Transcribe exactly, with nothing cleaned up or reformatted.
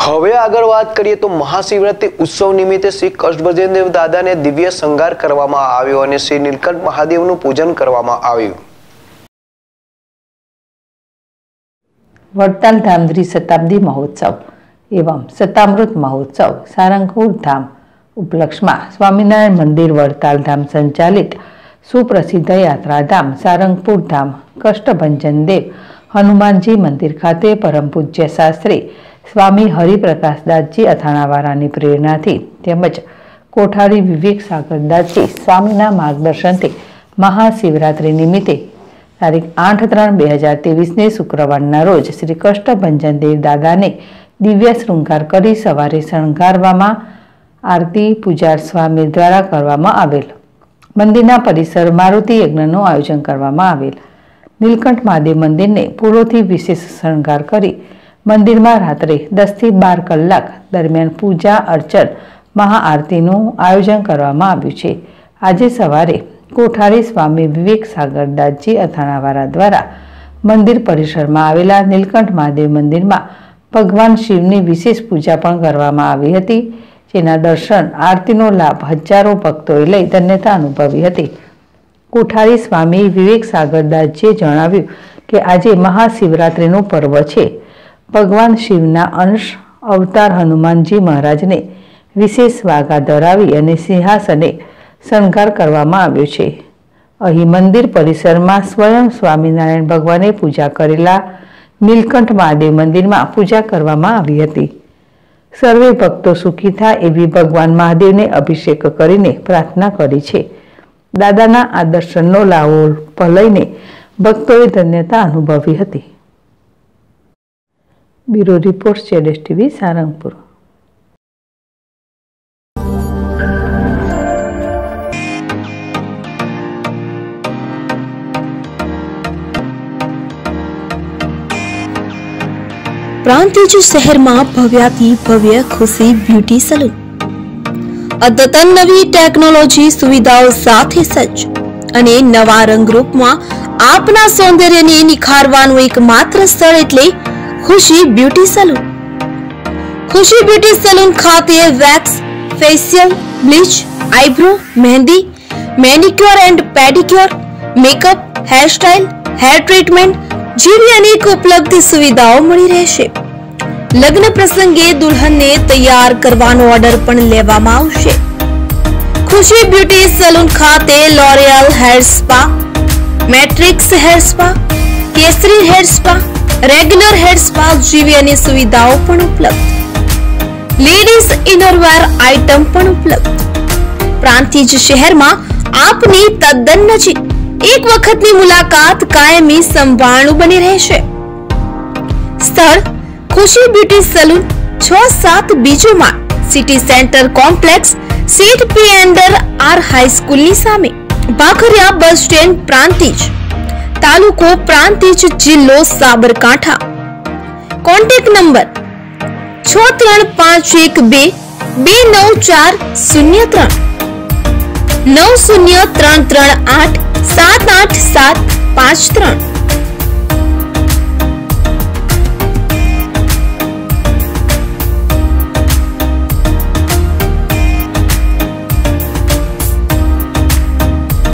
હવે આગળ વાત કરીએ તો મહાશિવરાત્રી ઉત્સવ નિમિત્તે શ્રી કષ્ટભંજન દેવ દાદાને દિવ્ય શણગાર કરવામાં આવ્યો અને શ્રી નીલકંઠ મહાદેવનું પૂજન કરવામાં આવ્યું। वड़ताल धाम त्रिशताब्दी महोत्सव एवं शतामृत महोत्सव सारंगपुर धाम उपलक्ष्य में स्वामीनारायण मंदिर वड़ताल धाम संचालित सुप्रसिद्ध यात्राधाम सारंगपुर धाम कष्टभंजन देव हनुमानजी मंदिर खाते परम पूज्य शास्त्री स्वामी हरिप्रकाशदासजी अथाणावाळानी प्रेरणाथी તેમજ કોઠારી વિવેક સાગરદાસજી સ્વામીના માર્ગદર્શનથી મહાશિવરાત્રી નિમિત્તે તારીખ આઠ ત્રણ બે હજાર ત્રેવીસને શુક્રવારના રોજ શ્રી કષ્ટભંજન દેવ દાદાને દિવ્ય શૃંગાર કરી સવારે શણગારવામાં આરતી પૂજા સ્વામી દ્વારા કરવામાં આવેલ। મંદિરના પરિસર મારુતિ યજ્ઞનું આયોજન કરવામાં આવેલ। નીલકંઠ મહાદેવ મંદિરને ફૂલોથી વિશેષ શણગાર કરી મંદિરમાં રાત્રે દસ થી બાર કલાક દરમિયાન પૂજા અર્ચન મહાઆરતીનું આયોજન કરવામાં આવ્યું છે। આજે સવારે કોઠારી સ્વામી વિવેક સાગરદાસજી અથાણાવાળા દ્વારા મંદિર પરિસરમાં આવેલા નીલકંઠ મહાદેવ મંદિરમાં ભગવાન શિવની વિશેષ પૂજા પણ કરવામાં આવી હતી, જેના દર્શન આરતીનો લાભ હજારો ભક્તોએ લઈ ધન્યતા અનુભવી હતી। કોઠારી સ્વામી વિવેક સાગરદાસજીએ જણાવ્યું કે આજે મહાશિવરાત્રિનું પર્વ છે। ભગવાન શિવના અંશ અવતાર હનુમાનજી મહારાજને વિશેષ વાગા ધરાવી અને સિંહાસને શણગાર કરવામાં આવ્યો છે। અહીં મંદિર પરિસરમાં સ્વયં સ્વામિનારાયણ ભગવાને પૂજા કરેલા નીલકંઠ મહાદેવ મંદિરમાં પૂજા કરવામાં આવી હતી। સર્વે ભક્તો સુખી થાય એવી ભગવાન મહાદેવને અભિષેક કરીને પ્રાર્થના કરી છે। દાદાના આ દર્શનનો લાભ લઈને ભક્તોએ ધન્યતા અનુભવી હતી। ब्यूरो रिपोर्ट जेडेस टीवी सारंगपुर। प्रांतिज शहर में भव्याति भव्य खुशी ब्यूटी सलून अद्यतन नवी टेक्नोलॉजी सुविधाओं साथे सज्ज અને નવા રંગરૂપમાં આપના સૌંદર્યને નિખારવાનું એકમાત્ર સ્થળ એટલે Khushi beauty salon. Khushi beauty salon खाते wax, facial, bleach, eyebrow, mehndi, manicure and pedicure, makeup, hair style, hair treatment જેવી અનેક ઉપલબ્ધ સુવિધાઓ મળી રહેશે। લગ્ન પ્રસંગે દુલ્હનને તૈયાર કરવાનો ઓર્ડર પણ લેવામાં આવશે। ખુશી બ્યુટી સલૂન ખાતે L'Oreal hair spa, Matrix hair spa, Kesari hair spa, regular hair spa જેવી અનેક સુવિધાઓ પણ ઉપલબ્ધ। લેડીઝ ઇનરવેર આઇટમ પણ ઉપલબ્ધ। પ્રાંતિજ શહેરમાં આપની તદ્દન નજીક એક વખતની મુલાકાત કાયમી સંભાળનું બની રહેશે। સ્થળ ખુશી બ્યુટી સલૂન છ સાત બીજો માળ, સિટી સેન્ટર કોમ્પ્લેક્સ, સીટ પી અંડર આર હાઈસ્કૂલની સામે, ભાખરિયા બસ સ્ટેન્ડ, પ્રાંતિજ, તાલુકો પ્રાંતિજ, જિલ્લો સાબરકાંઠા। કોન્ટેક્ટ નંબર છ ત્રણ પાંચ એક બે બે નવ ચાર શૂન્ય ત્રણ નવ શૂન્ય ત્રણ ત્રણ આઠ સાત આઠ સાત પાંચ ત્રણ।